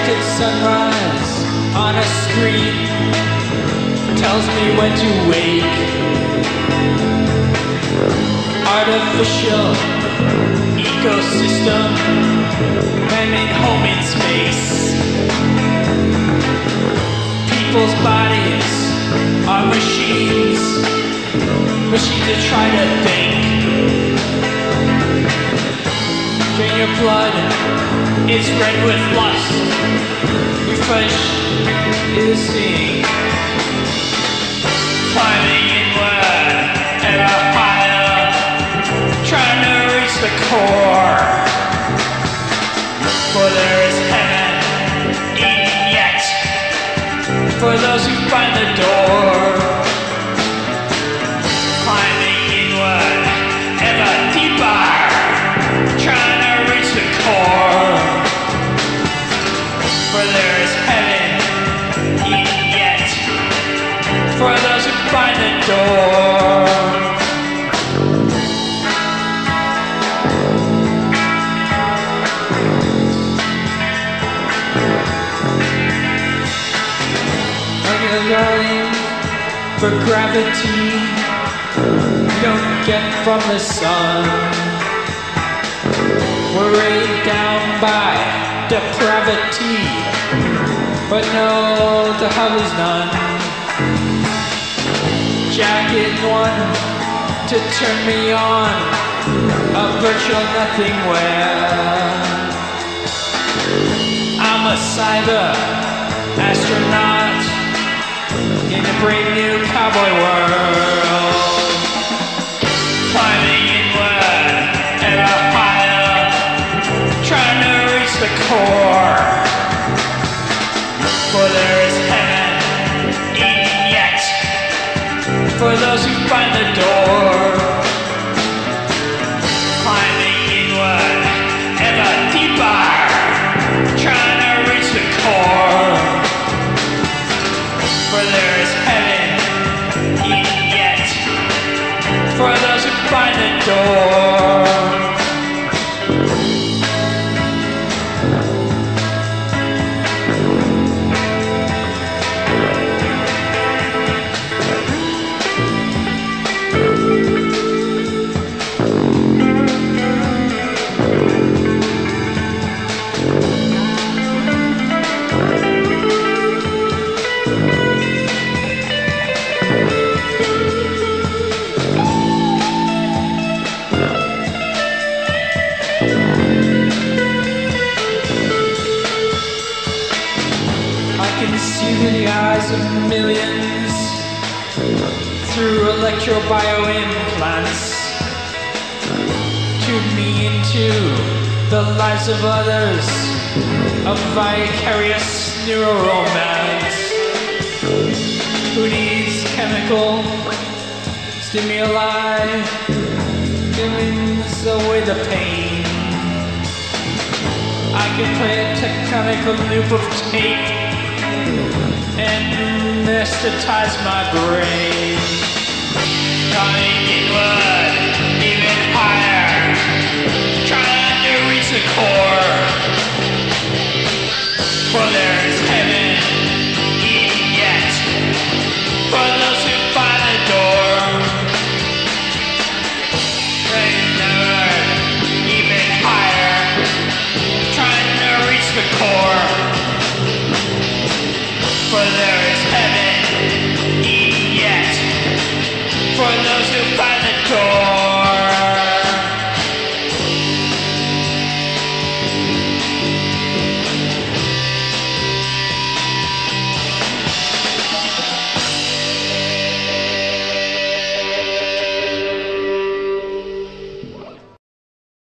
reflected sunrise on a screen tells me when to wake. Artificial ecosystem, man-made home in space. People's bodies are machines, machines that try to think. Drain your blood, it's red with lust. Your flesh is seeing. Climbing inward ever higher, trying to reach the core. For there is heaven eaten yet, for those who find the door. Climbing inward ever deeper, trying to reach the core. For there is heaven eaten yet, for those who find the door. Like a darling for gravity you don't get from the sun. We're weighed down by depravity, but no, the hub is none. Jacket one to turn me on, a virtual nothingwhere. I'm a cyber astronaut in a brave new cowboy world. Climbing inward ever higher, trying to reach the core. For there is heaven eaten yet, for those who find the door. Climbing inward ever deeper, trying to reach the core. For there is heaven eaten yet, for those who find the door. Through the eyes of millions, through electrobioimplants, tune me into the lives of others, a vicarious neuroromance. Who needs chemical stimuli, feelings away the pain. I can play a tectonic loop of tape and anesthetize my brain. Coming inward.